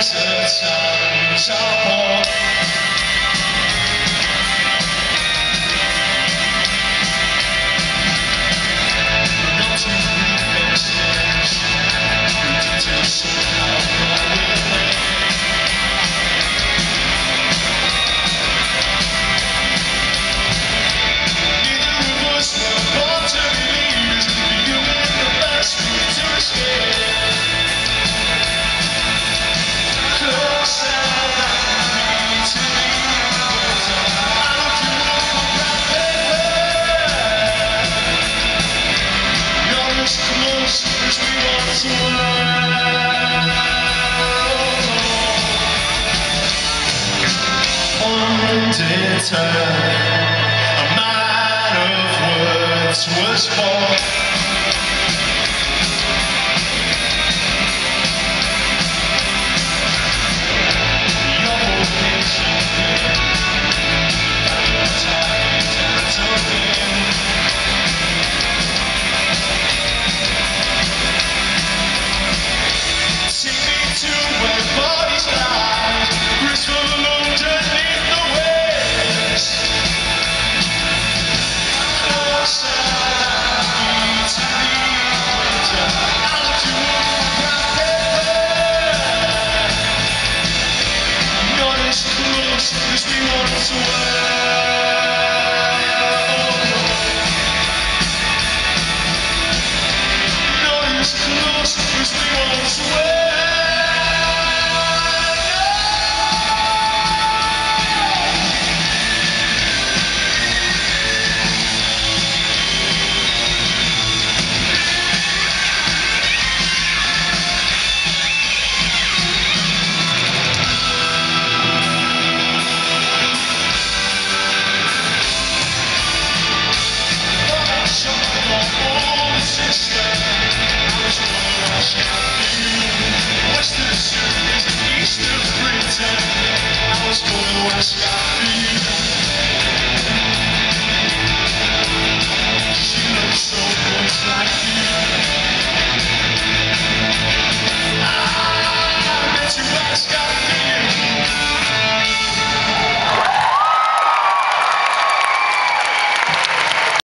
deserts and support. Not to revenge, to somehow go with it. Neither of us were born to be leaders, but you made the best route to escape. A man of words was born. Your vocation and your talent and fame. Take me to where bodies lie, graceful underneath the waves. Closer to the equator, out to not as close as we once were.